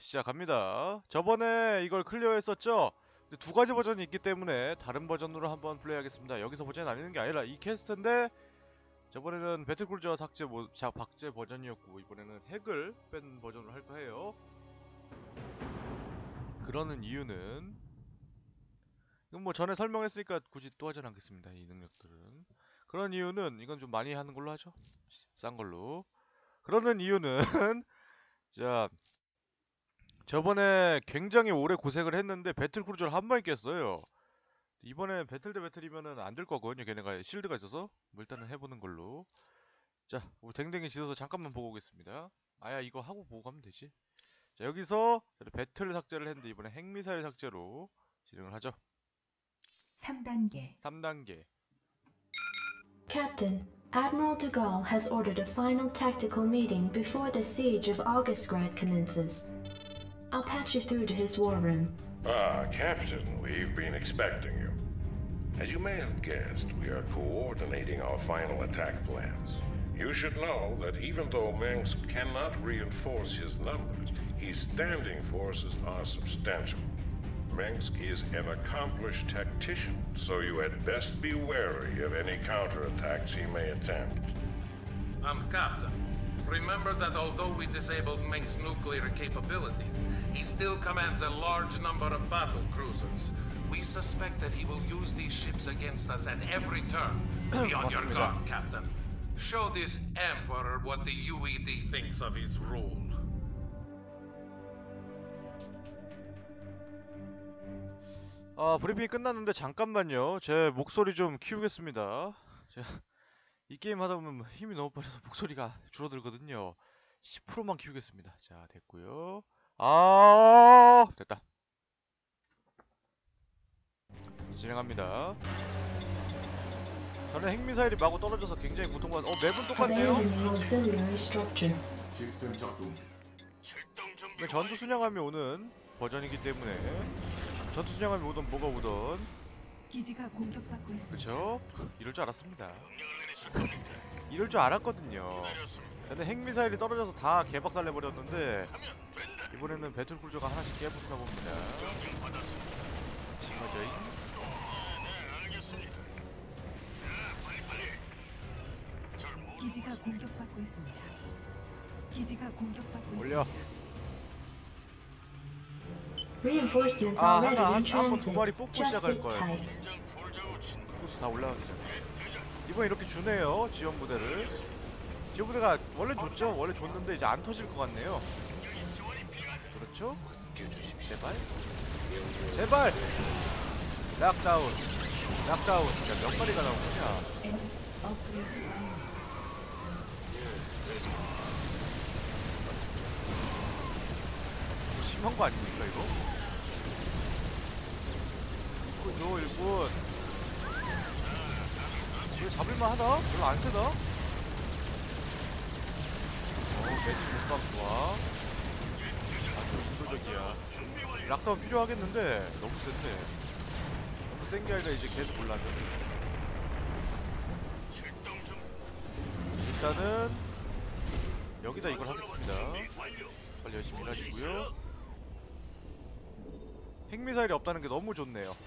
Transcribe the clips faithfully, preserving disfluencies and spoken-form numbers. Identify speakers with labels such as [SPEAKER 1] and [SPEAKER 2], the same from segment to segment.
[SPEAKER 1] 시작합니다. 저번에 이걸 클리어했었죠? 근데 두 가지 버전이 있기 때문에 다른 버전으로 한번 플레이하겠습니다. 여기서 버전이 나뉘는 게 아니라 이 퀘스트인데 저번에는 배틀크루저 삭제 모, 자, 박제 버전이었고 이번에는 핵을 뺀 버전으로 할까 해요. 그러는 이유는 이건 뭐 전에 설명했으니까 굳이 또 하진 않겠습니다. 이 능력들은. 그런 이유는 이건 좀 많이 하는 걸로 하죠. 싼 걸로. 그러는 이유는 자 저번에 굉장히 오래 고생을 했는데 배틀크루저를 한 번 깼어요. 이번에 배틀 대 배틀이면은 안 될 거거든요. 걔네가 실드가 있어서. 뭐 일단은 해보는 걸로. 자, 우리 댕댕이 지어서 잠깐만 보고 오겠습니다. 아야 이거 하고 보고 가면 되지. 자, 여기서 배틀 삭제를 했는데 이번에 핵미사일 삭제로 진행을 하죠.
[SPEAKER 2] 삼 단계.
[SPEAKER 1] 삼 단계.
[SPEAKER 3] Captain, Admiral de Gaulle has ordered a final tactical meeting before the siege of Augustgrad commences. I'll patch you through to his war room.
[SPEAKER 4] Ah, Captain, we've been expecting you. As you may have guessed, we are coordinating our final attack plans. You should know that even though Minsk cannot reinforce his numbers, his standing forces are substantial. Minsk is an accomplished tactician, so you had best be wary of any counterattacks he may attempt.
[SPEAKER 5] I'm Captain. Remember that although we disabled Minsk's nuclear capabilities, he still commands a large number of battle cruisers. We suspect that he will use these ships against us at every turn. Be on your guard, Captain. Show this Emperor what the U E D thinks of his rule.
[SPEAKER 1] 아, 브리핑이 끝났는데 잠깐만요. 제 목소리 좀 키우겠습니다. 제가 이 게임 하다 보면 힘이 너무 빠져서 목소리가 줄어들거든요. 십 퍼센트만 키우겠습니다. 자, 됐고요. 아, 됐다. 진행합니다. 저는 핵미사일이 마구 떨어져서 굉장히 고통받아. 어, 맵은 똑같네요.
[SPEAKER 3] Abandoning auxiliary structure.
[SPEAKER 6] 시스템 작동 중.
[SPEAKER 1] 근데 전투 순양함이 오는 버전이기 때문에 전투 순양함이 오든 뭐가 오든
[SPEAKER 2] 기지가 공격받고 있습니다.
[SPEAKER 1] 그쵸? 이럴 줄 알았습니다. 이럴 줄 알았거든요. 근데 핵미사일이 떨어져서 다 개박살 내버렸는데 이번에는 배틀크루저가 하나씩 깨부수나 봅니다. 맞아요.
[SPEAKER 2] 기지가 공격받고 있습니다. 기지가 공격받고
[SPEAKER 1] 올려.
[SPEAKER 2] 있습니다.
[SPEAKER 3] Reinforcements
[SPEAKER 1] 아,
[SPEAKER 3] already
[SPEAKER 1] 하나,
[SPEAKER 3] in
[SPEAKER 1] 한, 한번 두
[SPEAKER 3] transit.
[SPEAKER 1] 마리 뽑고
[SPEAKER 3] Just
[SPEAKER 1] 시작할
[SPEAKER 3] sit
[SPEAKER 1] 거예요.
[SPEAKER 3] tight.
[SPEAKER 1] 인구수 다 올라가기 전에. 이번 이렇게 주네요. 지원 부대를. 지원 부대가 원래 줬죠. 원래 줬는데 이제 안 터질 것 같네요. 그렇죠? 제발. 제발. 락다운. 락다운. 야, 몇 마리가 나온 거냐?
[SPEAKER 2] 업그레이드 완료.
[SPEAKER 1] 심한 거 아닙니까 이거? 일꾼 줘 일꾼. 이거 잡을만 하다? 별로 안 세다? 어 매직 못감 좋아. 아주 인도적이야. 락다운 필요하겠는데 너무 센데. 너무 센 게 아니라 이제 계속 올라왔는데. 일단은 여기다 이걸 하겠습니다. 빨리 열심히 일하시고요. 핵미사일이 없다는 게 너무 좋네요.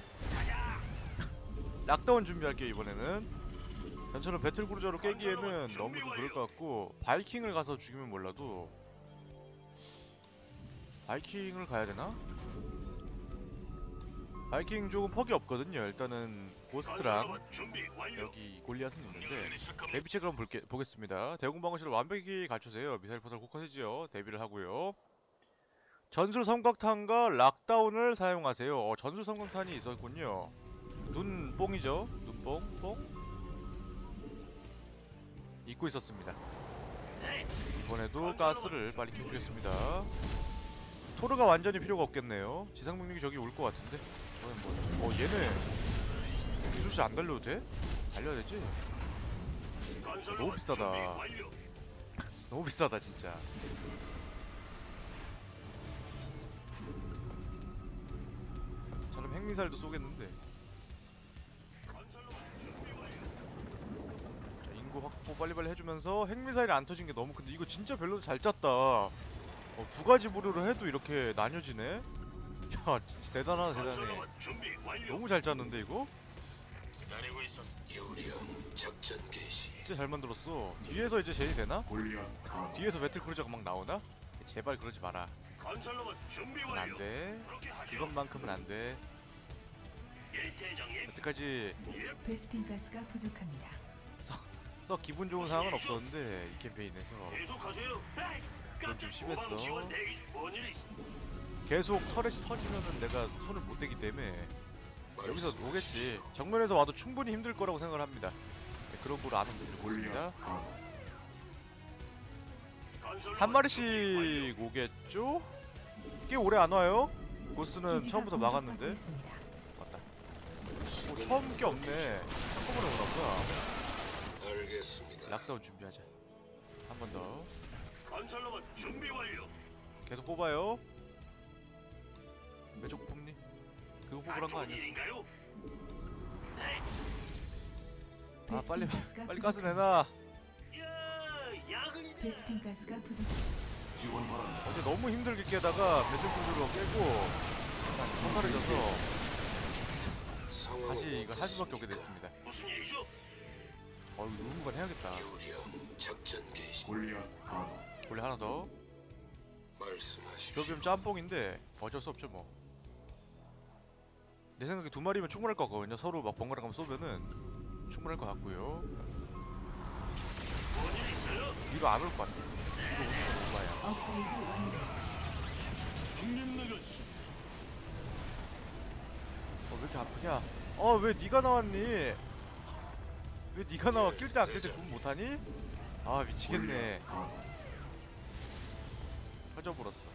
[SPEAKER 1] 락다운 준비할게요 이번에는. 전처럼 배틀크루저로 깨기에는 너무 좀 그럴 것 같고 바이킹을 가서 죽이면 몰라도 바이킹을 가야 되나? 바이킹 조금 퍽이 없거든요. 일단은 고스트랑 여기 골리앗은 있는데 대비체 그럼 볼게, 보겠습니다. 대공방어실을 완벽히 갖추세요. 미사일 포탈 곳곳이지요. 대비를 하고요. 전술 섬광탄과 락다운을 사용하세요. 어, 전술 섬광탄이 있었군요. 눈뽕이죠. 눈뽕 뽕 잊고 있었습니다. 이번에도 가스를 빨리 켜주겠습니다. 토르가 완전히 필요가 없겠네요. 지상병력이 저기 올 것 같은데. 뭐, 어 얘네 기술실 안 달려도 돼? 달려야 되지? 너무 비싸다. 너무 비싸다 진짜. 저럼 핵미사일도 쏘겠는데. 자, 인구 확보 빨리빨리 해주면서 핵미사일이 안 터진 게 너무 큰데 이거 진짜 밸런스 잘 짰다. 어, 두 가지 부류로 해도 이렇게 나뉘어지네? 야, 진짜 대단하다, 대단해.
[SPEAKER 6] 건설로봇 준비 완료.
[SPEAKER 1] 너무 잘 짰는데, 이거?
[SPEAKER 6] 기다리고 있었.
[SPEAKER 5] 유령 작전 개시.
[SPEAKER 1] 진짜 잘 만들었어. 뒤에서 이제 제이 되나?
[SPEAKER 7] 골리앗 가도
[SPEAKER 1] 뒤에서 배틀 크루저가 막 나오나? 제발 그러지 마라.
[SPEAKER 6] 건설로봇 준비
[SPEAKER 1] 그건
[SPEAKER 6] 완료.
[SPEAKER 1] 안 돼.
[SPEAKER 6] 그렇게 하죠.
[SPEAKER 1] 이것만큼은 안 돼.
[SPEAKER 6] 예, 대장님.
[SPEAKER 1] 여태까지
[SPEAKER 6] 예,
[SPEAKER 2] 베스핀 가스가 부족합니다.
[SPEAKER 1] 썩 기분 좋은 상황은 없었는데, 이 캠페인에서.
[SPEAKER 6] 계속하세요. 에이,
[SPEAKER 1] 그건 좀 심했어.
[SPEAKER 6] 후방 지원 대기 중. 뭔 일이 있어?
[SPEAKER 1] 계속 터렛이 터지면은 내가 손을 못 대기 때문에 여기서 오겠지. 정면에서 와도 충분히 힘들 거라고 생각을 합니다. 네, 그런 거를 안 했으면 좋겠습니다.
[SPEAKER 7] 골리앗 가도
[SPEAKER 6] 건설로봇
[SPEAKER 1] 한
[SPEAKER 6] 준비
[SPEAKER 1] 마리씩 오겠죠? 꽤 오래 안 와요? 고스는
[SPEAKER 2] 기지가
[SPEAKER 1] 처음부터
[SPEAKER 2] 공격받고
[SPEAKER 1] 막았는데.
[SPEAKER 2] 있습니다.
[SPEAKER 1] 맞다. 오, 처음 게 없네. 한꺼번에 오나 보다.
[SPEAKER 5] 알겠습니다.
[SPEAKER 1] 락다운 준비하자. 한 번 더.
[SPEAKER 6] 완료. 건설로봇 준비 완료.
[SPEAKER 1] 계속 뽑아요. 왜 자꾸 뽑니? 그거 뽑으란 거
[SPEAKER 6] 안 좋은
[SPEAKER 1] 아니었어?
[SPEAKER 6] 일인가요? 네.
[SPEAKER 1] 아 빨리
[SPEAKER 2] 베스핀 가스가
[SPEAKER 1] 빨리 가스
[SPEAKER 2] 부족합니다.
[SPEAKER 1] 내놔.
[SPEAKER 6] 야, 야근이.
[SPEAKER 2] 베스핀 가스가 부족합니다.
[SPEAKER 7] 지원 바란다.
[SPEAKER 1] 어제 너무 힘들게 깨다가 배틀크루즈로 깨고 손가락져서
[SPEAKER 5] 상황은
[SPEAKER 1] 다시 이걸 할 수밖에 없게
[SPEAKER 5] 어떻습니까?
[SPEAKER 1] 됐습니다.
[SPEAKER 6] 무슨 일이죠?
[SPEAKER 1] 어 이거 누군가 해야겠다.
[SPEAKER 5] 유령 작전 개시.
[SPEAKER 7] 골리앗 가도
[SPEAKER 1] 원래 하나 더.
[SPEAKER 5] 말씀하십시오.
[SPEAKER 1] 조금 짬뽕인데 어쩔 수 없죠 뭐. 내 생각에 두 마리면 충분할 것 같거든요. 서로 막 번갈아 가면서 쏘면은 충분할 것 같고요.
[SPEAKER 6] 뭔 일 있어요?
[SPEAKER 1] 위로 안 올 것 같아. 위로 오는 건 오바야.
[SPEAKER 2] 업그레이드 완료.
[SPEAKER 6] 형님 나갔어.
[SPEAKER 1] 어 왜 이렇게 아프냐? 어 왜 네가 나왔니? 왜 네가 나와? 낄 때 안 낄 때 구분 못하니? 아 미치겠네.
[SPEAKER 7] 골리앗 가도
[SPEAKER 1] 터져버렸어.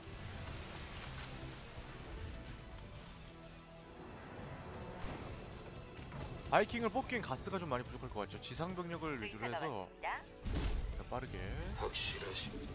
[SPEAKER 1] 바이킹을 뽑기엔 가스가 좀 많이 부족할 것 같죠. 지상 병력을 위주로 해서 그러니까 빠르게.
[SPEAKER 5] 확실하십니까?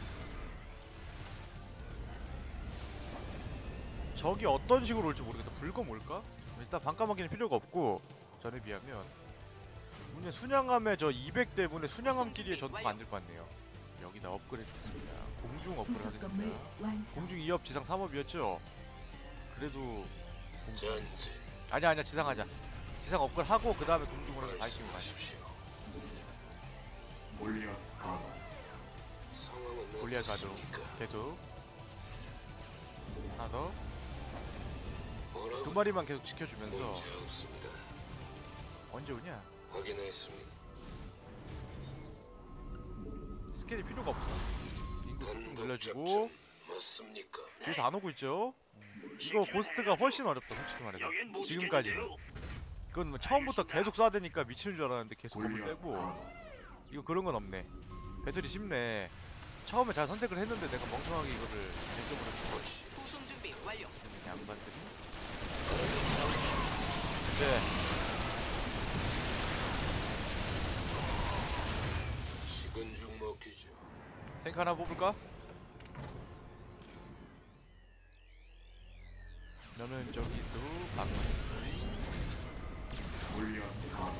[SPEAKER 1] 적이 어떤 식으로 올지 모르겠다. 불검 올까? 일단 반까마귀는 필요가 없고 전에 비하면 문제 순양함의 저 이백 대분의 순양함끼리의 전투가 안 될 것 같네요. 여기다 업그레이드 좋습니다. 공중 업그레이드
[SPEAKER 2] 부속 건물
[SPEAKER 1] 하겠습니다.
[SPEAKER 2] 완성.
[SPEAKER 1] 공중 이 업 지상 삼 업이었죠? 그래도 공중
[SPEAKER 5] 전진.
[SPEAKER 1] 아니야 아니야 지상 하자. 지상 업그레이드 하고 그 다음에 공중으로 해서 바이킹을 가자.
[SPEAKER 5] 말씀하십시오.
[SPEAKER 7] 골리앗 가도
[SPEAKER 5] 상황은
[SPEAKER 1] 골리앗 가도
[SPEAKER 5] 어떻습니까?
[SPEAKER 1] 계속 하나 더.
[SPEAKER 5] 뭐라고?
[SPEAKER 1] 두 마리만 계속 지켜주면서
[SPEAKER 5] 문제 없습니다.
[SPEAKER 1] 언제 오냐?
[SPEAKER 5] 확인했습니다.
[SPEAKER 1] 스케일이 필요가 없어. 인구 쭉
[SPEAKER 5] 단독
[SPEAKER 1] 늘려주고
[SPEAKER 5] 작전 맞습니까?
[SPEAKER 1] 뒤에서 안 오고 있죠? 이거 고스트가 훨씬 어렵다 솔직히 말해서.
[SPEAKER 6] 여긴 못
[SPEAKER 1] 지금까지는.
[SPEAKER 6] 지켰는데요.
[SPEAKER 1] 그건 뭐 처음부터 계속 쏴야 되니까 미치는 줄 알았는데 계속 겁을
[SPEAKER 7] 골리앗
[SPEAKER 1] 빼고
[SPEAKER 7] 가도
[SPEAKER 1] 이거 그런 건 없네. 배터리 쉽네. 처음에 잘 선택을 했는데 내가 멍청하게 이거를 쟁점으로
[SPEAKER 8] 구송 준비 완료.
[SPEAKER 1] 양반들이 네.
[SPEAKER 5] 식은 죽 먹기죠.
[SPEAKER 1] 탱크 하나 뽑을까? 너는 저기서 막는
[SPEAKER 7] 골리앗 가도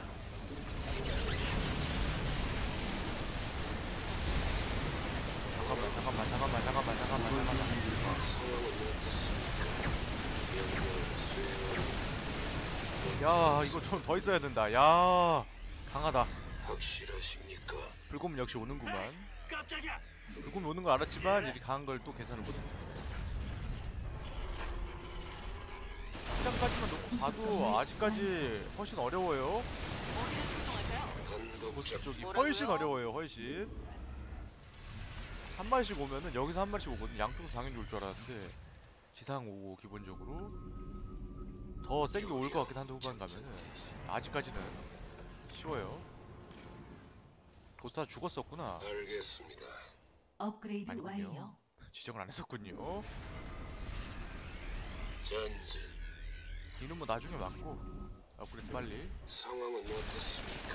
[SPEAKER 1] 잠깐만 잠깐만 잠깐만 잠깐만 잠깐만 잠깐만
[SPEAKER 5] 상황은 어떻습니까? 명령을 수행하는
[SPEAKER 1] 야 이거 좀 더 있어야 된다. 야 강하다.
[SPEAKER 5] 확실하십니까?
[SPEAKER 1] 불곰 역시 오는구만.
[SPEAKER 6] 깜짝이야.
[SPEAKER 1] 불곰이 오는 걸 알았지만 이렇게 강한 걸 또 계산을 못했어. 시장까지만 놓고 봐도 아직까지 훨씬 어려워요.
[SPEAKER 8] 어디를 출동할까요?
[SPEAKER 5] 단독
[SPEAKER 1] 고스
[SPEAKER 5] 작전
[SPEAKER 1] 쪽이
[SPEAKER 8] 뭐라고요?
[SPEAKER 1] 훨씬 어려워요. 훨씬 한 마리씩 오면은 여기서 한 마리씩 오거든. 양쪽으로 당연히 올 줄 알았는데 지상 오고 기본적으로 더 센 게 올 것 같긴 한데 후반 가면은 아직까지는 쉬워요. 보스타 죽었었구나.
[SPEAKER 5] 알겠습니다.
[SPEAKER 2] 업그레이드
[SPEAKER 1] 아니군요.
[SPEAKER 2] 완료.
[SPEAKER 1] 지정을 안 했었군요.
[SPEAKER 5] 전진.
[SPEAKER 1] 이놈은 나중에 맞고 업그레이드 빨리.
[SPEAKER 5] 상황은 어떻습니까?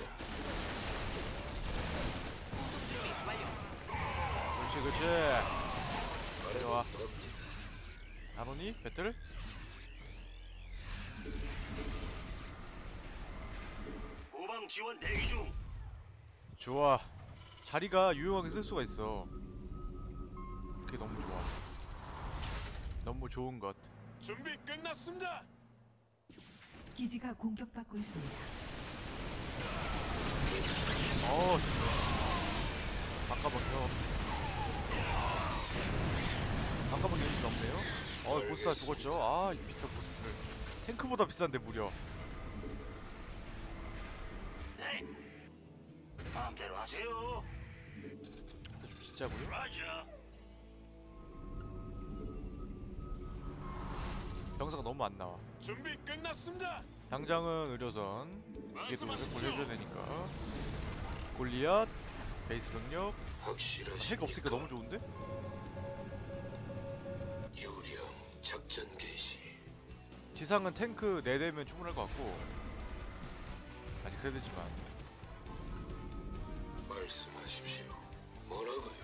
[SPEAKER 8] 구송 준비 완료.
[SPEAKER 1] 그렇지 그렇지. 내려와. 안 오니? 배틀?
[SPEAKER 6] 후방 지원 대기 중.
[SPEAKER 1] 좋아. 자리가 유용하게 쓸 수가 있어. 그게 너무 좋아. 너무 좋은 것.
[SPEAKER 5] 준비 끝났습니다.
[SPEAKER 2] 기지가 공격받고 있습니다.
[SPEAKER 1] 어, 바꿔버려. 바꿔버리 인식 없네요. 어, 보스타 죽었죠. 아, 이 비싼 보스를 탱크보다 비싼데 무려.
[SPEAKER 6] 네. 마음대로 하세요.
[SPEAKER 1] 좀 진짜고요?
[SPEAKER 6] 라자.
[SPEAKER 1] 병사가 너무 안 나와.
[SPEAKER 5] 준비 끝났습니다.
[SPEAKER 1] 당장은 의료선 이게 또 획골 해줘야 되니까. 골리앗 베이스 병력 핵 없으니까 너무 좋은데?
[SPEAKER 7] 유령 작전 개시.
[SPEAKER 1] 지상은 탱크 네 대면 충분할 것 같고 아직 세 대지만
[SPEAKER 7] 말씀하십시오. 뭐라고요?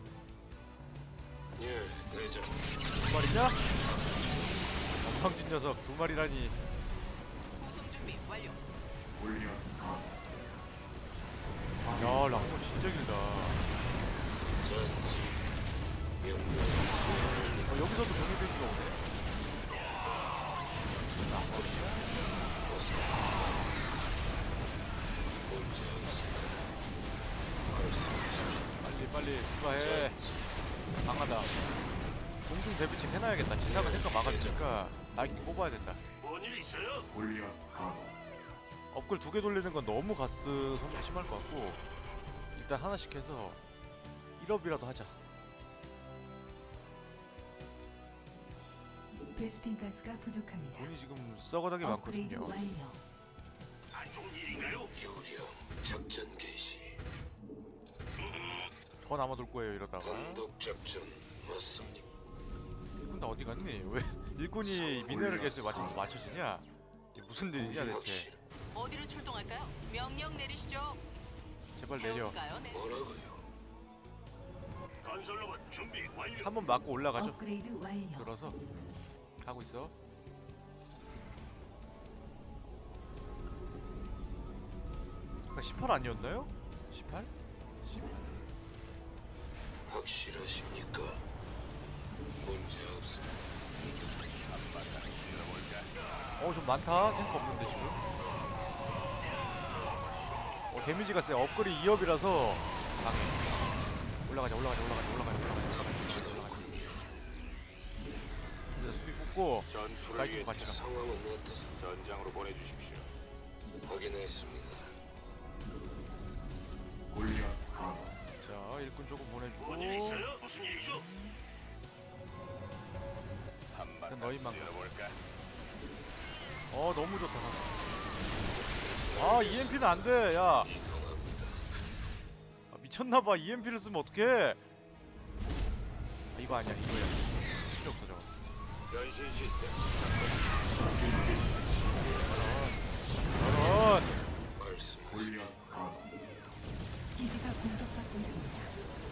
[SPEAKER 7] 예, 대장.
[SPEAKER 1] 두 마리냐? 건방진 녀석 두 마리라니.
[SPEAKER 8] 구성 준비 완료.
[SPEAKER 7] 훈련 각.
[SPEAKER 1] 야 랑모 진짜 길다.
[SPEAKER 7] 전지. 명령.
[SPEAKER 1] 어, 여기서도 정리되기가 오네.
[SPEAKER 7] 문제 없습니다. 말씀하십시오.
[SPEAKER 1] 빨리 빨리 추가해. 강하다. 공중 대비층 해놔야겠다. 지상은 생각 막아주니까 나이킹 뽑아야 된다.
[SPEAKER 6] 뭔 일 있어요?
[SPEAKER 7] 훈련 각.
[SPEAKER 1] 업글 두 개 돌리는 건 너무 가스 소모가 심할 것 같고 일단 하나씩 해서 일 업이라도 하자.
[SPEAKER 2] 베스핀 가스가 부족합니다.
[SPEAKER 1] 돈이 지금 썩어나게
[SPEAKER 2] 업그레이드
[SPEAKER 1] 많거든요.
[SPEAKER 2] 완료.
[SPEAKER 6] 안 좋은 일인가요?
[SPEAKER 7] 유령 작전 개시.
[SPEAKER 1] 더 남아돌 거예요 이러다가.
[SPEAKER 7] 단독 작전 맞습니까?
[SPEAKER 1] 일꾼 다 어디 갔니? 왜 일꾼이 미네랄 개수에 맞춰서 맞춰지냐? 이게 무슨 일이냐 대체.
[SPEAKER 7] 확실.
[SPEAKER 8] 어디로 출동할까요? 명령 내리시죠.
[SPEAKER 1] 제발 내려.
[SPEAKER 8] 배울까요? 네.
[SPEAKER 7] 뭐라고요?
[SPEAKER 6] 건설로봇 준비 완료.
[SPEAKER 1] 한 번 맞고 올라가죠.
[SPEAKER 2] 업그레이드 완료.
[SPEAKER 1] 들어서 하고 있어. 아까 십팔 아니었나요? 십팔? 십팔?
[SPEAKER 7] 확실하십니까? 문제 없습니다.
[SPEAKER 1] 어, 좀 많다. 탱크 없는데 지금. 어, 데미지가 세. 업글이 이 업이라서 강해. 올라가자, 올라가자, 올라가자, 올라가자, 올라가자, 올라가자. 올라가자. 이제 수비 뽑고 나이트 같이 가.
[SPEAKER 7] 상황은 어떻습니까?
[SPEAKER 5] 전장으로 보내주십시오.
[SPEAKER 7] 확인했습니다. 훈련 각.
[SPEAKER 1] 자, 일꾼 조금 보내주고.
[SPEAKER 6] 뭔 일 있어요? 무슨 일이죠?
[SPEAKER 1] 일단 너희만 가. 어, 너무 좋다. 아, 이엠피는 안 돼. 야,
[SPEAKER 7] 이동합니다.
[SPEAKER 1] 아, 미쳤나봐. 이엠피를 쓰면 어떡해. 아, 이거 아니야, 이거야. 필요 없어, 저거.
[SPEAKER 5] 변신 시스템.
[SPEAKER 1] 저런.
[SPEAKER 7] 말씀하십시오.
[SPEAKER 2] 기지가 공격받고 있습니다.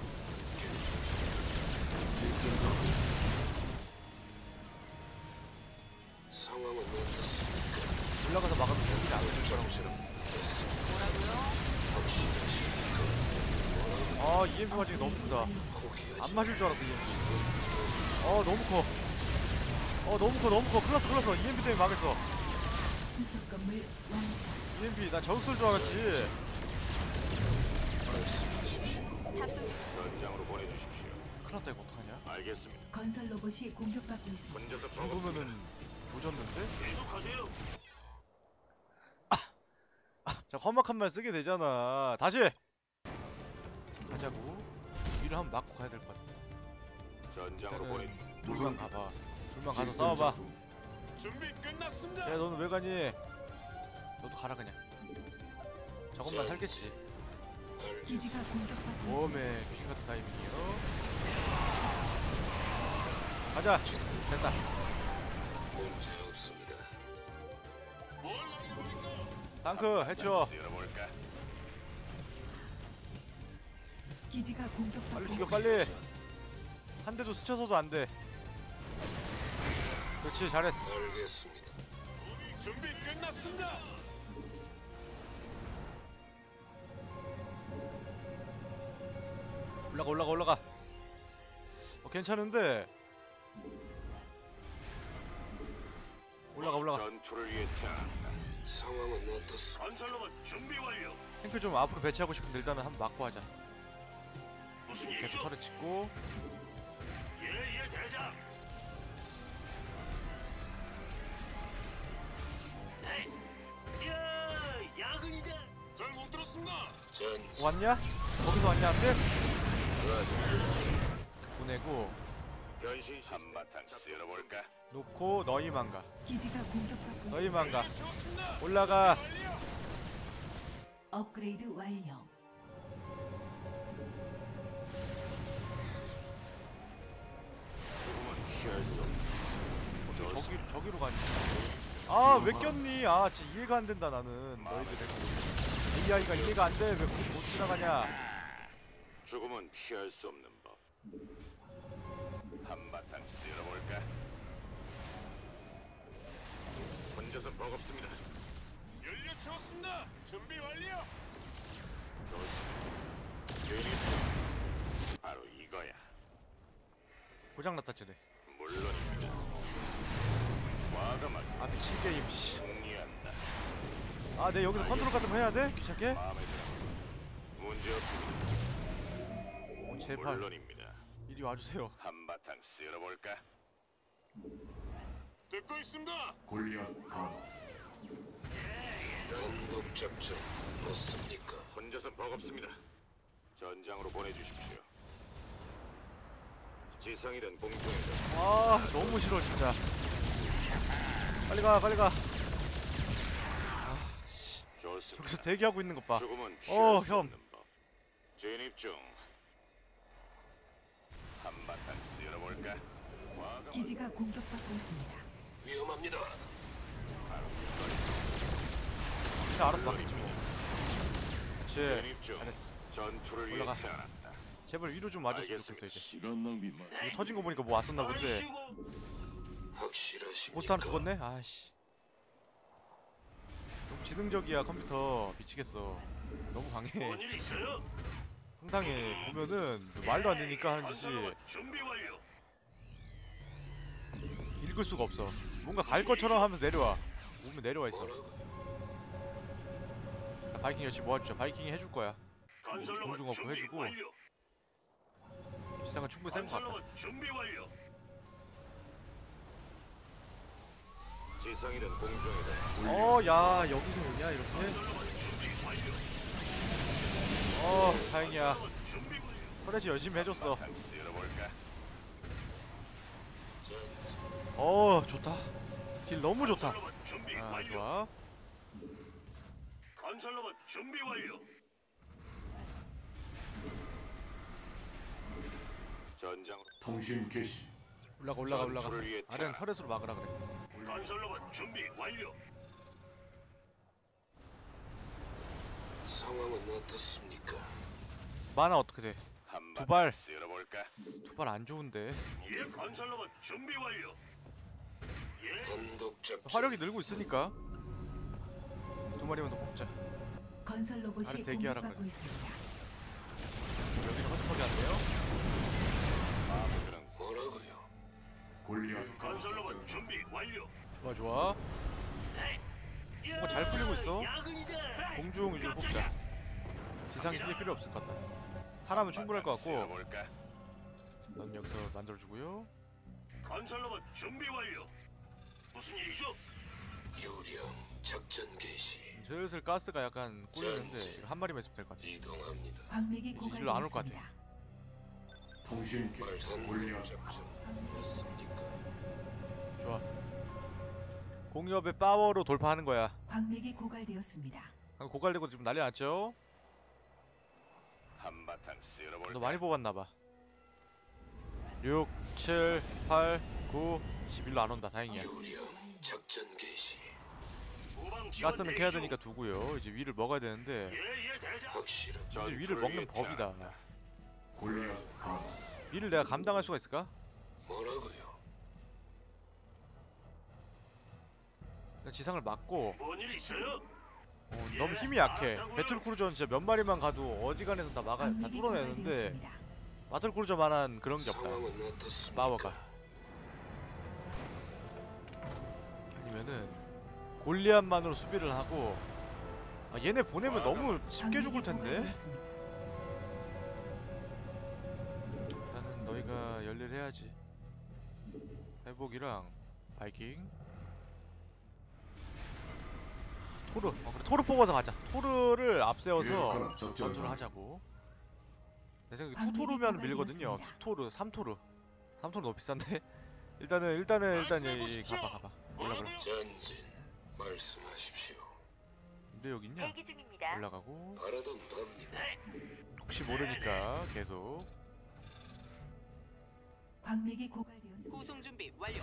[SPEAKER 7] 상황은 어떻습니까?
[SPEAKER 1] 올라가서 막아도 되지 않을 거라고.
[SPEAKER 8] 뭐라고요?
[SPEAKER 7] 확실하십니까?
[SPEAKER 1] 아, 이엠피 맞으기 너무 크다.
[SPEAKER 7] 포기하지
[SPEAKER 1] 안 맞을 줄 알았어, 이엠피. 어, 너무 커. 어, 너무 커, 너무 커. 큰일 났어, 큰일 났어. 이엠피 때문에 망했어.
[SPEAKER 2] 후속 건물 완성.
[SPEAKER 1] 이엠피, 나 저격 쏠 줄 알았지.
[SPEAKER 7] 말씀하십시오.
[SPEAKER 8] 탑승
[SPEAKER 5] 전장으로 보내주십시오.
[SPEAKER 1] 큰일 났다, 이거 어떡하냐.
[SPEAKER 5] 알겠습니다.
[SPEAKER 2] 건설 로봇이 공격받고 있습니다.
[SPEAKER 5] 혼자서
[SPEAKER 1] 이 정도면은 조졌는데?
[SPEAKER 6] 계속하세요.
[SPEAKER 1] 자, 험악한 말 쓰게 되잖아. 다시! 가자고. 위를 한번 막고 가야 될 것 같아.
[SPEAKER 5] 전장으로 보내.
[SPEAKER 1] 일단은 둘만 가봐. 둘만 가서 싸워봐.
[SPEAKER 5] 준비 끝났습니다.
[SPEAKER 1] 야, 너는 왜 가니? 너도 가라, 그냥. 저것만 살겠지.
[SPEAKER 2] 기지가 공격받고 있습니다.
[SPEAKER 1] 모험의 귀신 같은 타이밍이요. 가자! 됐다.
[SPEAKER 7] 문제 없습니다.
[SPEAKER 1] 탱크, 해쳐!
[SPEAKER 5] 열어볼까?
[SPEAKER 2] 기지가 공격받고
[SPEAKER 1] 빨리 죽여,
[SPEAKER 2] 있습니다.
[SPEAKER 1] 빨리! 한 대도 스쳐서도 안 돼. 그렇지, 잘했어.
[SPEAKER 7] 알겠습니다.
[SPEAKER 5] 준비 끝났습니다.
[SPEAKER 1] 올라가, 올라가, 올라가. 괜찮은데. 올라가 올라가.
[SPEAKER 6] 전투를 위해 태어났다.
[SPEAKER 7] 상황은 어떻습니까?
[SPEAKER 6] 건설로봇 준비 완료.
[SPEAKER 1] 탱크 좀 앞으로 배치하고 싶은데 일단은 한번 막고 하자.
[SPEAKER 6] 무슨
[SPEAKER 1] 계속
[SPEAKER 6] 일이죠?
[SPEAKER 1] 털을 찍고.
[SPEAKER 6] 예예 대장. 네. 야 야근이다. 잘 못 들었습니다.
[SPEAKER 7] 전
[SPEAKER 1] 왔냐? 거기서 왔냐 한테?
[SPEAKER 7] 전
[SPEAKER 1] 보내고
[SPEAKER 6] 변신 한바탕 쓸어볼까?
[SPEAKER 1] 놓고 너희만 가.
[SPEAKER 2] 기지가 공격받고 있습니다.
[SPEAKER 1] 너희만 가. 올라가.
[SPEAKER 2] 업그레이드 완료.
[SPEAKER 1] 어떻게 저기 저기로 가니? 아 왜 꼈니? 아 진짜 이해가 안 된다 나는. 너희들 에이아이가 이해가 안 돼. 왜 거기 못 지나가냐?
[SPEAKER 6] 죽음은 피할 수 없는 법. 한바탕 쓸어볼까? 혼자선 버겁습니다. 연료 채웠습니다. 준비 완료. 좋습니다. 유닛 바로 이거야.
[SPEAKER 1] 고장났다 쟤네.
[SPEAKER 6] 물론입니다. 과감하게
[SPEAKER 1] 아 미친 게임 씨.
[SPEAKER 6] 승리한다.
[SPEAKER 1] 아 내 여기서 컨트롤 같은 거 해야 돼? 귀찮게?
[SPEAKER 6] 마음에 들어. 문제 없습니다.
[SPEAKER 1] 어 제발
[SPEAKER 6] 물론입니다.
[SPEAKER 1] 이리 와주세요.
[SPEAKER 6] 한바탕 쓸어볼까? 듣고 있습니다.
[SPEAKER 7] 단독 작전 맞습니까?
[SPEAKER 6] 혼자선 버겁습니다. 전장으로 보내주십시오. 지상이든 공중이든
[SPEAKER 1] 아 너무 싫어 진짜. 빨리 가 빨리 가. 아 씨.
[SPEAKER 6] 좋습니다.
[SPEAKER 1] 여기서 대기하고 있는 것 봐.
[SPEAKER 6] 죽음은
[SPEAKER 1] 어,
[SPEAKER 6] 피할 수
[SPEAKER 1] 형.
[SPEAKER 6] 없는 법. 진입 중. 한바탕 쓸어볼까? 과감하게
[SPEAKER 2] 기지가 공격받고 있습니다.
[SPEAKER 7] 위험합니다.
[SPEAKER 6] 바로 이거야.
[SPEAKER 1] 진짜 알아서 막겠지 뭐. 그렇지.
[SPEAKER 6] 진입 중.
[SPEAKER 1] 잘했어.
[SPEAKER 6] 전투를 위해
[SPEAKER 1] 올라가.
[SPEAKER 6] 태어났다.
[SPEAKER 1] 제발 위로 좀 와줬으면 좋겠어
[SPEAKER 6] 알겠습니다.
[SPEAKER 1] 이제.
[SPEAKER 6] 시간 낭비 마.
[SPEAKER 1] 이거 터진 거 보니까 뭐 왔었나 본데.
[SPEAKER 7] 확실하십니까?
[SPEAKER 1] 보스 하나 죽었네? 아씨. 너무 지능적이야 컴퓨터. 미치겠어. 너무 강해.
[SPEAKER 6] 뭔일 있어요?
[SPEAKER 1] 상당히 보면은 말도 안 되니까 하는 짓이
[SPEAKER 6] 건설로봇 준비 완료.
[SPEAKER 1] 읽을 수가 없어. 뭔가 갈 것처럼 하면서 내려와. 오면 내려와 있어.
[SPEAKER 7] 뭐라고?
[SPEAKER 1] 바이킹 열심히 모아주자. 바이킹이 해줄 거야.
[SPEAKER 6] 건설로봇
[SPEAKER 1] 공중 업고
[SPEAKER 6] 준비
[SPEAKER 1] 해주고.
[SPEAKER 6] 완료.
[SPEAKER 1] 지상은 충분히 센 것 같다.
[SPEAKER 6] 건설로봇 준비 완료. 지상이든 공중이든
[SPEAKER 1] 어, 야, 여기서 오냐, 이렇게?
[SPEAKER 6] 건설로봇 준비 완료.
[SPEAKER 1] 어, 다행이야.
[SPEAKER 6] 건설로봇 준비 완료.
[SPEAKER 1] 터렛이 열심히 해줬어.
[SPEAKER 6] 한바탕 쓸어볼까?
[SPEAKER 1] 어, 좋다. 길 너무 좋다.
[SPEAKER 6] 건설로봇 준비
[SPEAKER 1] 아,
[SPEAKER 6] 완료.
[SPEAKER 1] 좋아.
[SPEAKER 6] 건설로봇 준비 완료. 전장
[SPEAKER 9] 통신 개시.
[SPEAKER 1] 올라가, 올라가, 올라가.
[SPEAKER 6] 전투를 위해
[SPEAKER 1] 아래는
[SPEAKER 6] 태어나.
[SPEAKER 1] 터렛으로 막으라 그래.
[SPEAKER 6] 건설로봇 준비 완료.
[SPEAKER 7] 상황은 어떻습니까?
[SPEAKER 1] 만화 어떻게 돼?
[SPEAKER 6] 한바탕
[SPEAKER 1] 두 발.
[SPEAKER 6] 쓸어볼까?
[SPEAKER 1] 두 발 안 좋은데.
[SPEAKER 6] 예, 건설로봇 준비 완료. 예,
[SPEAKER 7] 단독 작전
[SPEAKER 1] 화력이 늘고 있으니까. 두 마리만 더 뽑자.
[SPEAKER 2] 건설 로봇이
[SPEAKER 1] 아래 대기하라
[SPEAKER 2] 공격받고
[SPEAKER 1] 그래.
[SPEAKER 2] 있습니다.
[SPEAKER 1] 여기는 허접하게 안 돼요?
[SPEAKER 6] 마음에 드는
[SPEAKER 7] 뭐라고요?
[SPEAKER 9] 골리앗
[SPEAKER 6] 건설로봇 준비 완료.
[SPEAKER 1] 좋아, 좋아. 뭔가 잘 풀리고 있어.
[SPEAKER 6] 야근이다.
[SPEAKER 1] 공중 위주로 뽑자. 지상이 크게 필요 없을 것 같다. 하나면 충분할 것 같고.
[SPEAKER 6] 쓸어볼까?
[SPEAKER 1] 넌 여기서 만들어주고요.
[SPEAKER 6] 건설로봇 준비 완료. 무슨 일이죠?
[SPEAKER 7] 유령 작전 개시.
[SPEAKER 1] 슬슬 가스가 약간 꿀리는데 이거 한 마리만 있으면 될 것 같아.
[SPEAKER 7] 이동합니다.
[SPEAKER 2] 광맥이
[SPEAKER 1] 이제 일로 안올 것 같아.
[SPEAKER 2] 고갈되었습니다.
[SPEAKER 9] 통신 개시.
[SPEAKER 7] 단독
[SPEAKER 9] 골리앗
[SPEAKER 7] 작전 맞습니까?
[SPEAKER 1] 좋아. 공기업의 파워로 돌파하는 거야.
[SPEAKER 2] 광맥이 고갈되었습니다.
[SPEAKER 1] 방금 고갈되고 지금 난리 났죠?
[SPEAKER 6] 한바탕 쓸어볼까?
[SPEAKER 1] 너 많이 뽑았나봐. 육, 칠, 팔, 구, 십일로 안 온다. 다행이야.
[SPEAKER 7] 유령 작전 개시.
[SPEAKER 6] 후방 지원
[SPEAKER 1] 가스는
[SPEAKER 6] 대기
[SPEAKER 1] 캐야
[SPEAKER 6] 중.
[SPEAKER 1] 되니까 두고요. 이제 위를 먹어야 되는데
[SPEAKER 6] 예, 예, 대장.
[SPEAKER 7] 확실한
[SPEAKER 1] 이제 위를
[SPEAKER 6] 전투를
[SPEAKER 1] 먹는
[SPEAKER 6] 위해
[SPEAKER 1] 법이다.
[SPEAKER 6] 태어났다.
[SPEAKER 9] 골리앗 가.
[SPEAKER 1] 위를 내가 감당할 수가 있을까?
[SPEAKER 7] 뭐라고요?
[SPEAKER 1] 그냥 지상을 막고
[SPEAKER 6] 뭔일 있어요?
[SPEAKER 1] 어, 너무 힘이 약해. 배틀크루저는 진짜 몇 마리만 가도 어지간해서 다 막아 다
[SPEAKER 2] 광맥이
[SPEAKER 1] 뚫어내는데
[SPEAKER 2] 고갈되었습니다.
[SPEAKER 1] 바틀크루저만한 그런 게 없다.
[SPEAKER 7] 상황은 어떻습니까?
[SPEAKER 1] 파워가. 아니면은 골리앗만으로 수비를 하고. 아, 얘네 보내면 너무 쉽게 죽을 텐데. 나는 너희가 열일해야지. 회복이랑 바이킹. 토르. 어 그래 토르 뽑아서 가자. 토르를 앞세워서
[SPEAKER 9] 계속하라, 적절한
[SPEAKER 1] 전투를
[SPEAKER 9] 상황.
[SPEAKER 1] 하자고. 내 생각에 투토르면 밀거든요. 투토르, 삼토르. 삼토르 너무 비싼데. 일단은 일단은 일단 여기 가봐 가봐. 올라가.
[SPEAKER 7] 전진 말씀하십시오.
[SPEAKER 1] 근데 여기 있냐? 올라가고.
[SPEAKER 7] 바라던 바입니다.
[SPEAKER 1] 혹시 모르니까 계속.
[SPEAKER 2] 광맥이 고갈되었습니다.
[SPEAKER 8] 구송 준비 완료.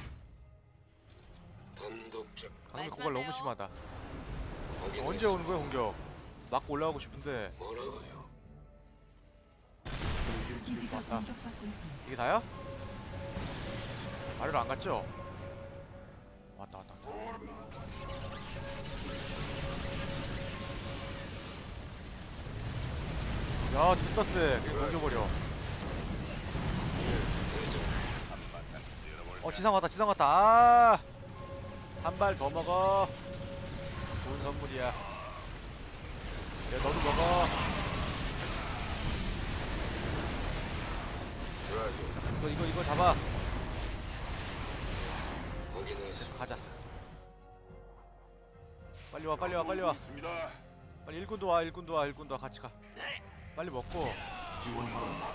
[SPEAKER 7] 단독적
[SPEAKER 1] 강력 고갈 너무 심하다.
[SPEAKER 7] 확인했습니다.
[SPEAKER 1] 언제 오는 거야 공격? 맞고 올라가고 싶은데.
[SPEAKER 7] 뭐라고요?
[SPEAKER 2] 기지가
[SPEAKER 1] 왔다.
[SPEAKER 2] 공격받고 있습니다.
[SPEAKER 1] 이게 다야? 아래로 안 갔죠? 왔다 왔다 왔다. 야 진짜 세. 그냥 녹여버려. 어 지상 왔다 지상 왔다. 아! 한 발 더 먹어. 좋은 선물이야. 야 너도 먹어. 이거 이거 이거 잡아.
[SPEAKER 7] 확인했습니다.
[SPEAKER 1] 가자. 빨리 와 빨리 와 빨리 와.
[SPEAKER 6] 있습니다.
[SPEAKER 1] 빨리 일군도 와 일군도 와 일군도 와 같이 가. 빨리 먹고.
[SPEAKER 9] 지원 바란다.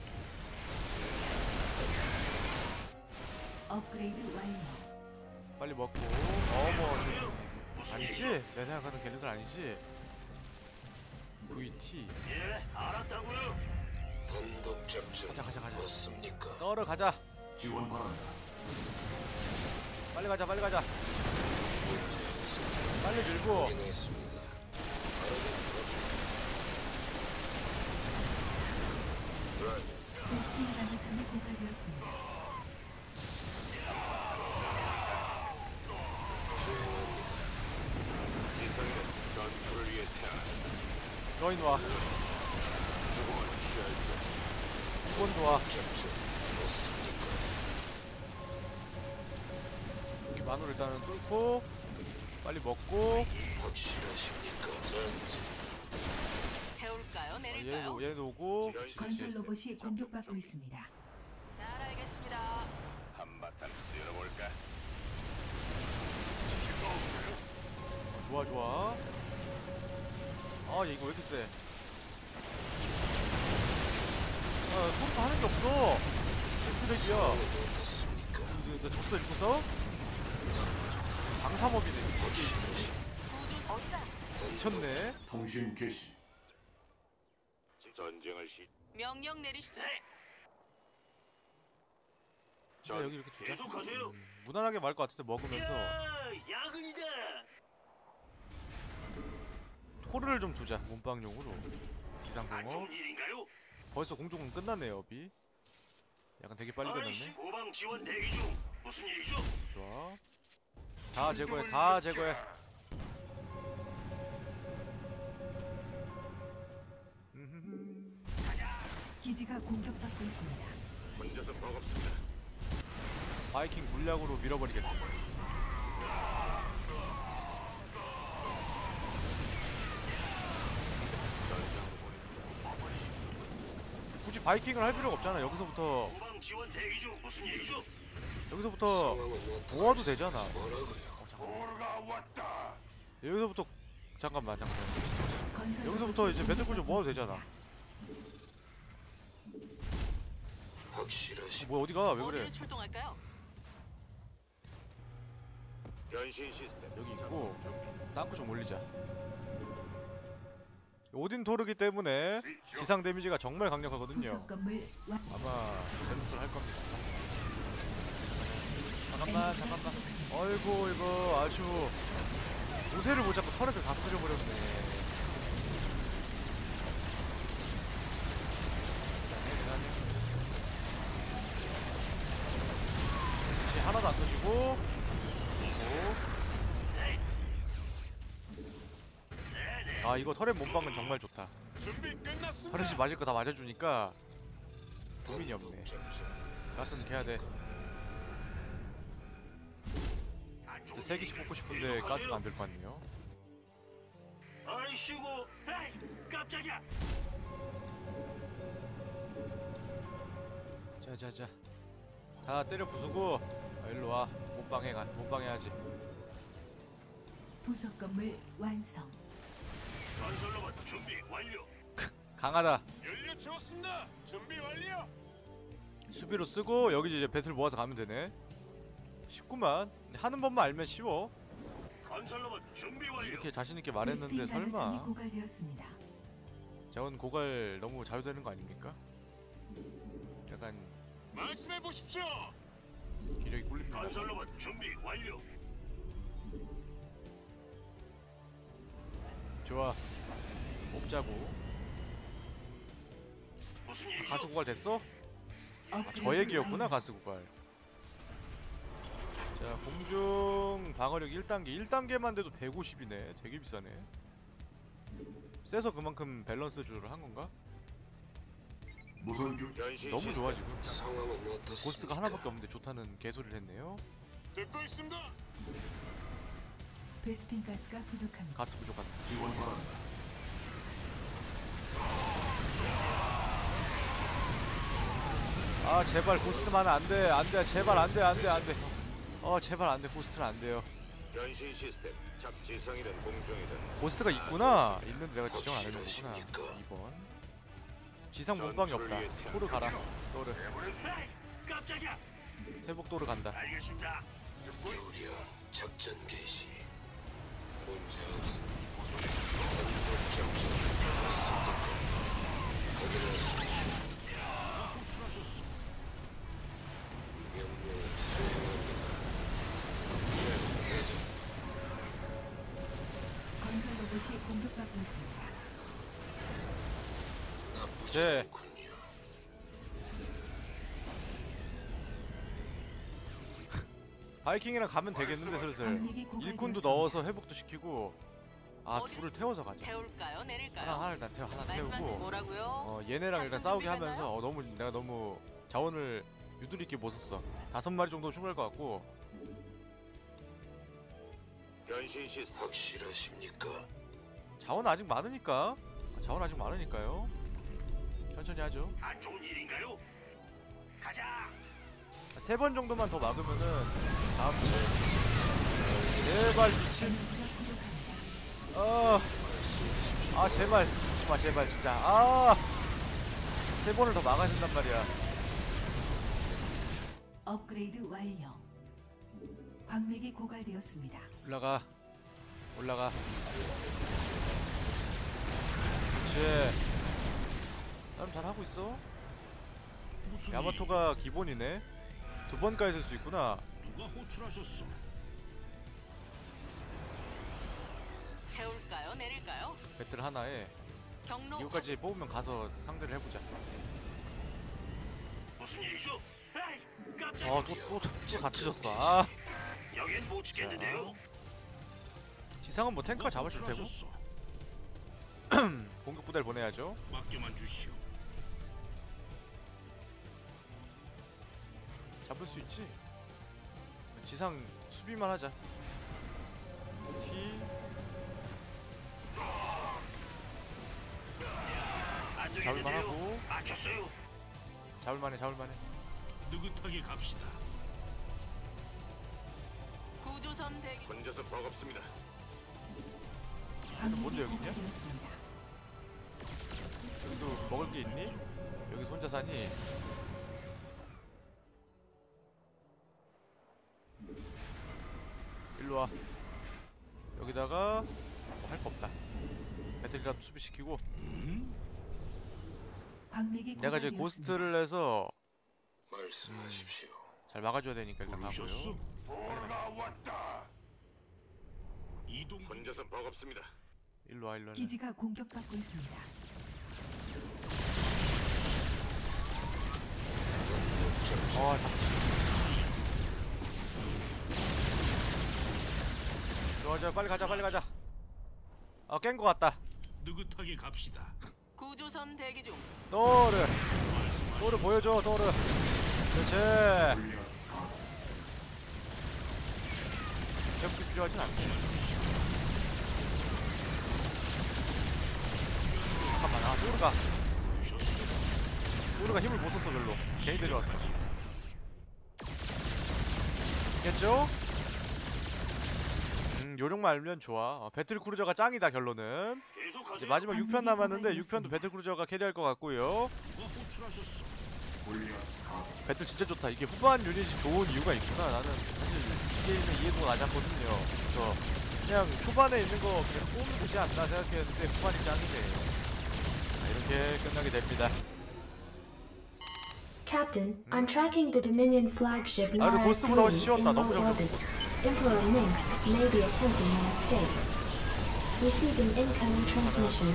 [SPEAKER 2] 업그레이드 완료.
[SPEAKER 1] 빨리 먹고. 어머 아니지? 내 생각하는 걔네들 아니지? 브이티
[SPEAKER 6] 예, 알았다고요.
[SPEAKER 7] 단독 작전
[SPEAKER 1] 가자 가자 가자.
[SPEAKER 7] 맞습니까?
[SPEAKER 1] 떨어 가자.
[SPEAKER 9] 지원 바란다.
[SPEAKER 1] 빨리 가자 빨리 가자. 빨리 밀고.
[SPEAKER 7] 확인했습니다.
[SPEAKER 2] 베스킨 가능점이 고갈되었습니다.
[SPEAKER 6] 전투를 위해 태어난
[SPEAKER 1] 너희 와. 이번도 와. 여기 만으로 일단은 뚫고 빨리 먹고.
[SPEAKER 7] 확실하십니까? 전진
[SPEAKER 8] 태울까요?
[SPEAKER 1] 어,
[SPEAKER 8] 내릴까요?
[SPEAKER 1] 얘도 얘도 오고. 그치,
[SPEAKER 2] 건설
[SPEAKER 1] 그치.
[SPEAKER 2] 로봇이 공격받고 있습니다.
[SPEAKER 8] 잘 알겠습니다.
[SPEAKER 6] 한바탕 쓸어볼까?
[SPEAKER 1] 좋아 좋아. 아 얘 이거 왜 이렇게 세? 아 소리도 하는 게 없어. 쓰레기야.
[SPEAKER 7] 어떻습니까?
[SPEAKER 1] 너 졌어 이거? 방사법이네. 미치기.
[SPEAKER 8] 구조 어디다?
[SPEAKER 1] 미쳤네.
[SPEAKER 9] 통신 개시.
[SPEAKER 6] 전쟁을 시.
[SPEAKER 8] 명령 내리시죠.
[SPEAKER 1] 자 여기 이렇게 두자.
[SPEAKER 6] 계속하세요.
[SPEAKER 1] 음, 무난하게 말 것 같은데 먹으면서
[SPEAKER 6] 야, 야근이다.
[SPEAKER 1] 토르를 좀 두자. 몸빵용으로.
[SPEAKER 6] 안
[SPEAKER 1] 기상공업.
[SPEAKER 6] 좋은 일인가요?
[SPEAKER 1] 벌써 공중은 끝났네요. 비. 약간 되게 빨리 끝났네.
[SPEAKER 6] 아이씨, 후방 지원 대기 중. 무슨 일이죠?
[SPEAKER 1] 좋아. 다 제거해. 다 제거해. 음흠흠.
[SPEAKER 2] 기지가 공격받고 있습니다.
[SPEAKER 6] 혼자서 버겁습니다.
[SPEAKER 1] 바이킹 물약으로 밀어버리겠습니다. 굳이 바이킹을 할 필요가 없잖아. 여기서부터
[SPEAKER 6] 후방 지원 대기 중. 무슨 일이죠?
[SPEAKER 1] 여기서부터
[SPEAKER 7] 상황은 어떻습니까?
[SPEAKER 1] 모아도 되잖아.
[SPEAKER 7] 뭐라고요?
[SPEAKER 1] 어, 잠깐만.
[SPEAKER 6] 오르가 왔다.
[SPEAKER 1] 여기서부터 잠깐만 잠깐만.
[SPEAKER 2] 건설
[SPEAKER 1] 여기서부터
[SPEAKER 2] 로봇이
[SPEAKER 1] 이제 배틀크루저
[SPEAKER 2] 공격받고
[SPEAKER 1] 모아도
[SPEAKER 2] 있습니다.
[SPEAKER 1] 되잖아.
[SPEAKER 7] 확실하십니까?
[SPEAKER 1] 뭐야 어디가? 왜 그래?
[SPEAKER 8] 어디로 출동할까요?
[SPEAKER 6] 변신 시스템.
[SPEAKER 1] 여기 있고 땅크 좀 올리자. 오딘 토르기 때문에 지상 데미지가 정말 강력하거든요.
[SPEAKER 2] 부속 건물 완.
[SPEAKER 1] 아마 제노스를 할 겁니다. 잠깐만 잠깐만. 어이구 이거 아주 모세를 못 잡고 터렛을 다 터져버렸네. 이제 하나도 안 터지고. 아 이거 터렛 몸빵은 정말 좋다.
[SPEAKER 6] 준비 끝났습니다.
[SPEAKER 1] 터렛이 맞을 거 다 맞아주니까 고민이 없네.
[SPEAKER 7] 단독 작전.
[SPEAKER 1] 가스는 캐야 돼. 이제 세 개씩 뽑고 싶은데 가스가 안 될 거 아니에요.
[SPEAKER 6] 아이씨고, 에이, 깜짝이야.
[SPEAKER 1] 자자자, 다 때려 부수고 아, 일로 와. 몸빵해 가. 몸빵해야지.
[SPEAKER 2] 부속 건물 완성.
[SPEAKER 6] 건설로봇 준비 완료.
[SPEAKER 1] 강하다.
[SPEAKER 6] 연료 채웠습니다. 준비 완료.
[SPEAKER 1] 수비로 쓰고 여기 이제 배틀 모아서 가면 되네. 쉽구만. 하는 법만 알면 쉬워.
[SPEAKER 6] 건설로봇 준비 완료.
[SPEAKER 1] 이렇게 자신 있게 말했는데
[SPEAKER 2] 베스핀 가루증이
[SPEAKER 1] 설마.
[SPEAKER 2] 고갈되었습니다.
[SPEAKER 1] 자원 고갈 너무 자유되는 거 아닙니까? 약간
[SPEAKER 6] 말씀해 보십시오.
[SPEAKER 1] 기력이 꿀립니다.
[SPEAKER 6] 건설로봇 준비 완료.
[SPEAKER 1] 좋아. 뽑자고.
[SPEAKER 6] 무슨 일이죠?
[SPEAKER 1] 가스 고갈 됐어? 아,
[SPEAKER 2] 업그레이드
[SPEAKER 1] 저 얘기였구나.
[SPEAKER 2] 완료.
[SPEAKER 1] 가스 고갈. 자, 공중 방어력 일 단계. 일 단계만 돼도 백오십이네. 되게 비싸네. 세서 그만큼 밸런스 조절을 한 건가?
[SPEAKER 9] 무선 교
[SPEAKER 6] 변신
[SPEAKER 1] 너무 좋아 지금.
[SPEAKER 7] 상황은 어떻습니까?
[SPEAKER 1] 고스트가 하나밖에 없는데 좋다는 개소리를 했네요.
[SPEAKER 6] 듣고 있습니다.
[SPEAKER 2] 베스핀 가스가 부족합니다.
[SPEAKER 1] 가스 부족하다.
[SPEAKER 9] 지원 바란다.
[SPEAKER 1] 아 제발 고스트만 안돼 안돼 제발 안돼 안돼 안돼. 어 제발 안돼 고스트는 안돼요.
[SPEAKER 6] 변신 시스템 잡지성이든 공중이든
[SPEAKER 1] 고스트가 있구나. 있는데 내가 지정을 안 해준 거구나.
[SPEAKER 7] 확실하십니까?
[SPEAKER 1] 이 번 지상 몸빵이 없다. 토르 가라. 토르
[SPEAKER 6] 에이, 깜짝이야.
[SPEAKER 1] 회복 토르 간다.
[SPEAKER 6] 알겠습니다.
[SPEAKER 7] 유리아 작전 개시. 문제 없습니다. 단독 작전. 맞습니까? 확인했습니다. 명령 수행합니다. 예, 대장.
[SPEAKER 2] 건설 로봇이 공격받고 있습니다.
[SPEAKER 7] 나쁘지
[SPEAKER 1] 네.
[SPEAKER 7] 않군요.
[SPEAKER 1] 바이킹이랑 가면 되겠는데 슬슬.
[SPEAKER 2] 광맥이 고갈되었습니다.
[SPEAKER 1] 일꾼도 넣어서 회복도 시키고. 아
[SPEAKER 8] 어디-
[SPEAKER 1] 둘을 태워서 가자.
[SPEAKER 8] 태울까요? 내릴까요?
[SPEAKER 1] 하나 하나 일단 태워 하나
[SPEAKER 8] 말씀하신
[SPEAKER 1] 태우고.
[SPEAKER 8] 뭐라고요?
[SPEAKER 1] 어 얘네랑 일단 싸우게 하면서 어 너무 내가 너무 자원을 유도리 있게 못 썼어. 다섯 마리 정도 충분할 것 같고.
[SPEAKER 6] 변신 시스템
[SPEAKER 7] 확실하십니까?
[SPEAKER 1] 자원 아직 많으니까. 자원 아직 많으니까요. 천천히 하죠.
[SPEAKER 6] 안 좋은 일인가요? 가자.
[SPEAKER 1] 세 번 정도만 더 막으면은 다음 주에 제발 미친.
[SPEAKER 2] 에너지가 부족합니다.
[SPEAKER 1] 어. 아 제발 죽지마 제발 진짜. 아. 세 번을 더 막아야 된단 말이야.
[SPEAKER 2] 업그레이드 완료. 광맥이 고갈되었습니다.
[SPEAKER 1] 올라가. 올라가. 그렇지. 나름 잘하고 있어. 야마토가 기본이네. 두 번까지 쓸 수 있구나.
[SPEAKER 6] 누가 호출하셨어?
[SPEAKER 8] 태울까요? 내릴까요?
[SPEAKER 1] 배틀 하나에
[SPEAKER 8] 경로
[SPEAKER 1] 이거까지 뽑으면 가서 상대를 해보자.
[SPEAKER 6] 무슨 일이죠? 에이, 깜짝이야.
[SPEAKER 1] 어또또또 다치셨어. 아
[SPEAKER 6] 여긴 못 지켰는데요.
[SPEAKER 1] 지상은 뭐 탱크가 잡아줄 테고. 공격 부대를 보내야죠.
[SPEAKER 6] 맡겨만 주시오.
[SPEAKER 1] 잡을 수 있지. 지상 수비만 하자. T
[SPEAKER 6] 안
[SPEAKER 1] 잡을만
[SPEAKER 6] 되겠는데요.
[SPEAKER 1] 하고.
[SPEAKER 6] 막혔어요.
[SPEAKER 1] 잡을만해 잡을만해.
[SPEAKER 6] 느긋하게 갑시다.
[SPEAKER 8] 구조선 대기
[SPEAKER 6] 혼자서 버겁습니다.
[SPEAKER 1] 뭔데
[SPEAKER 2] 광맥이
[SPEAKER 1] 여기 있냐?
[SPEAKER 2] 고갈되었습니다.
[SPEAKER 1] 여기도 먹을 게 있니? 여기 혼자 사니? 일로 와. 여기다가 뭐 할 거 없다. 배틀이라도 수비시키고.
[SPEAKER 2] 광맥이
[SPEAKER 1] 내가 이제
[SPEAKER 2] 고갈되었습니다.
[SPEAKER 1] 고스트를 해서
[SPEAKER 7] 말씀하십시오.
[SPEAKER 1] 잘 막아줘야 되니까 일단 가고요.
[SPEAKER 6] 올라왔다. 이동 혼자서 버겁습니다.
[SPEAKER 1] 일로 와 일로 와.
[SPEAKER 2] 기지가 공격받고 있습니다.
[SPEAKER 1] 어 잡지. 좋아 좋아 빨리 가자 빨리 가자. 아 깬 거 같다.
[SPEAKER 6] 느긋하게 갑시다.
[SPEAKER 8] 구조선 대기 중.
[SPEAKER 1] 또르. 또르 보여줘, 또르. 그렇지. 격투 필요하진 않네. 잠깐만, 아, 또르가. 또르가 힘을 못 썼어, 별로. 괜히 데려왔어. 됐죠? 음, 요령만 알면 좋아. 어, 배틀크루저가 짱이다, 결론은. 이제 마지막 육 편 남았는데 육 편도 배틀크루저가 캐리할 것 같고요. 배틀 진짜 좋다. 이게 후반 유닛이 좋은 이유가 있구나. 나는 사실 이 게임의 이해도가 낮지 않거든요. 그래서 그냥 초반에 있는 거 계속 뽑으면 되지 않나 생각했는데 후반이 짱이네. 자, 이렇게 끝나게 됩니다.
[SPEAKER 3] Captain, I'm tracking the Dominion flagship
[SPEAKER 1] 아, 근데
[SPEAKER 3] Lara
[SPEAKER 1] 고스트보다 훨씬
[SPEAKER 3] three in
[SPEAKER 1] 쉬웠다. 너무
[SPEAKER 3] low
[SPEAKER 1] 잘
[SPEAKER 3] orbit. Emperor Minsk may be attempting an escape. Receiving incoming transmission.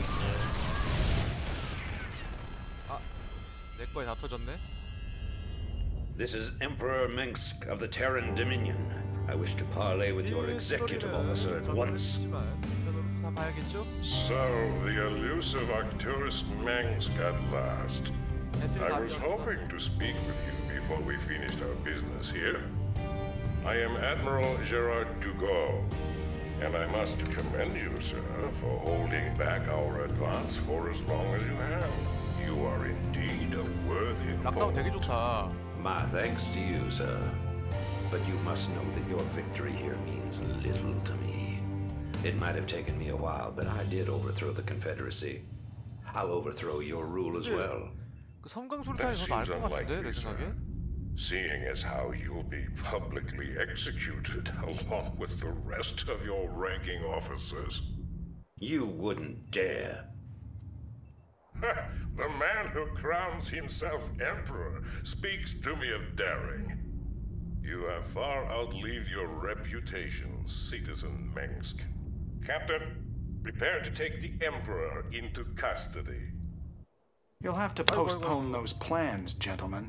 [SPEAKER 1] 아, 내 거에 다 터졌네.
[SPEAKER 10] This is Emperor Minsk of the Terran Dominion. I wish to parley with your executive officer at once.
[SPEAKER 1] 다 봐야겠죠?
[SPEAKER 4] So, the elusive Arcturus Mengsk at last. I was hoping to speak with you before we finished our business here. I am Admiral Gerard Dugo, and I must commend you, sir, for holding back our advance for as long as you have. You are indeed a worthy
[SPEAKER 1] 락다운 되게
[SPEAKER 4] opponent.
[SPEAKER 1] 좋다.
[SPEAKER 10] My thanks to you, sir. But you must know that your victory here means little to me. It might have taken me a while, but I did overthrow the Confederacy. I'll overthrow your rule as well.
[SPEAKER 1] 그 섬광술탄이 더 나을 것 같은데 내 생각에.
[SPEAKER 4] Seeing as how you'll be publicly executed along with the rest of your ranking officers.
[SPEAKER 10] You wouldn't dare.
[SPEAKER 4] The man who crowns himself emperor speaks to me of daring. You have far outlived your reputation, citizen Mengsk. Captain, prepare to take the emperor into custody.
[SPEAKER 11] You'll have to postpone those plans, gentlemen.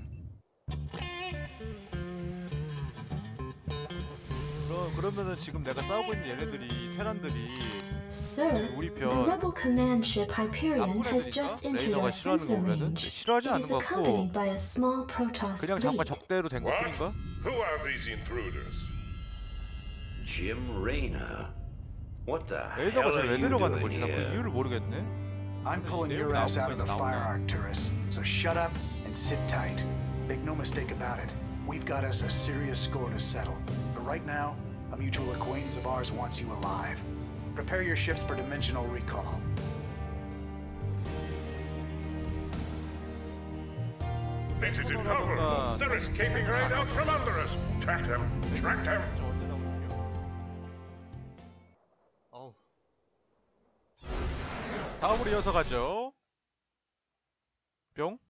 [SPEAKER 1] 그럼 그러면은 지금 내가 싸우고 있는 얘네들이 테란들이
[SPEAKER 3] Sir,
[SPEAKER 1] 우리
[SPEAKER 3] the
[SPEAKER 1] 편
[SPEAKER 3] rebel command ship Hyperion has just entered
[SPEAKER 1] 레이저가
[SPEAKER 3] our
[SPEAKER 1] 싫어하는
[SPEAKER 3] sensor
[SPEAKER 1] 거 보면은
[SPEAKER 3] range.
[SPEAKER 1] 싫어하지
[SPEAKER 3] It
[SPEAKER 1] 않는
[SPEAKER 3] is
[SPEAKER 1] 것 같고
[SPEAKER 3] accompanied by a small Protoss
[SPEAKER 1] 그냥 잠깐
[SPEAKER 3] fleet.
[SPEAKER 1] 적대로 된
[SPEAKER 4] What?
[SPEAKER 1] 것뿐인가?
[SPEAKER 4] Who are these intruders?
[SPEAKER 10] Jim Raynor. What the
[SPEAKER 1] 레이저가
[SPEAKER 10] hell
[SPEAKER 1] 잘
[SPEAKER 10] are
[SPEAKER 1] 왜
[SPEAKER 10] you
[SPEAKER 1] 내려가는
[SPEAKER 10] doing
[SPEAKER 1] 거지? 나 그
[SPEAKER 10] here?
[SPEAKER 1] 이유를 모르겠네.
[SPEAKER 11] I'm pulling your ass out of the fire, Arcturus. So shut up and sit tight. Make no mistake about it. We've got us a serious score to settle. But right now, a mutual acquaintance of ours wants you alive. Prepare your ships for dimensional recall.
[SPEAKER 4] This is intolerable. They're escaping right out from under us. Track them. Track them.
[SPEAKER 1] 어우. 다음으로 이어서 가죠. 뿅.